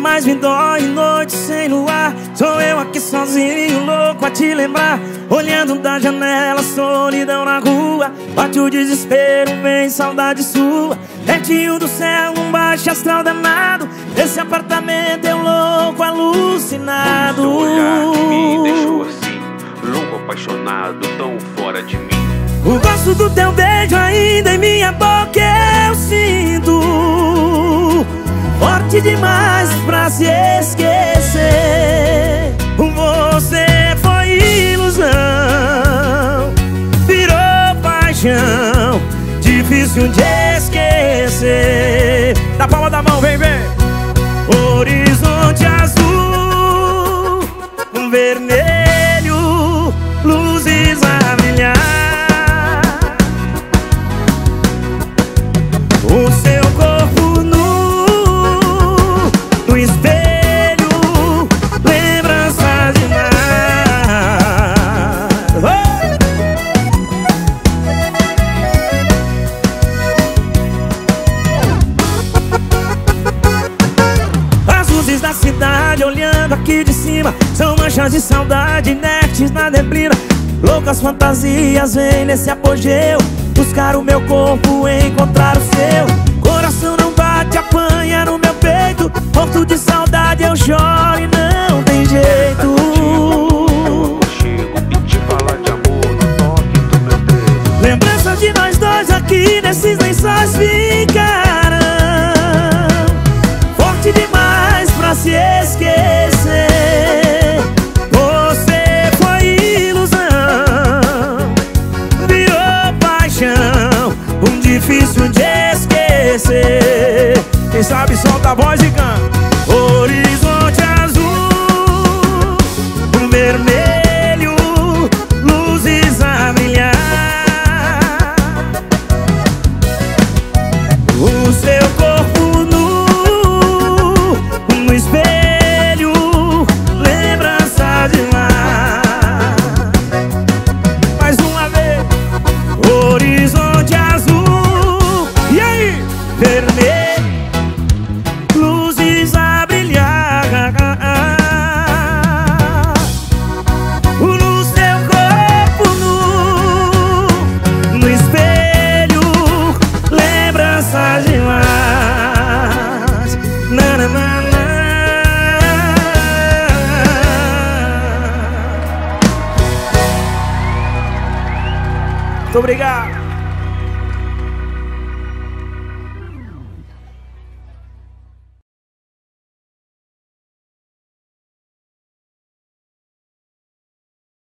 mais me dói, noite sem luar. Sou eu aqui sozinho, louco a te lembrar. Olhando da janela, solidão na rua. Bate o desespero, vem saudade sua. Pertinho do céu, um baixo astral danado. Esse apartamento é um louco alucinado. Teu olhar me deixou assim, louco apaixonado, tão fora de mim. O gosto do teu beijo ainda em minha boca eu sinto. Forte demais pra se esquecer. Você foi ilusão, virou paixão, difícil de esquecer. Da palma da mão, vem, vem. Horizonte azul, um vermelho, luzes a brilhar. O seu corpo nu, no espelho, lembranças de mar. As luzes da cidade olhando aqui de cima são manchas de saudade inertes na neblina. Loucas fantasias vêm nesse apogeu, buscar o meu corpo, encontrar o seu. Coração não bate, apanha no meu peito. Morto de saudade eu choro e não tem jeito. Eu chego e te falar de amor no toque do meu dedo. Lembranças de nós dois aqui nesses lençóis ficarão. Forte demais pra se esquecer. Você foi ilusão, virou paixão, um difícil de esquecer. Quem sabe solta a voz e canta. Horizonte azul, um vermelho, luzes a brilhar. O seu corpo nu, no espelho, lembrança de mar. Mais uma vez. Horizonte azul, e aí? Vermelho, luzes a brilhar. No seu corpo nu, no espelho, lembranças de mais. Na, na, na, na. Muito obrigado.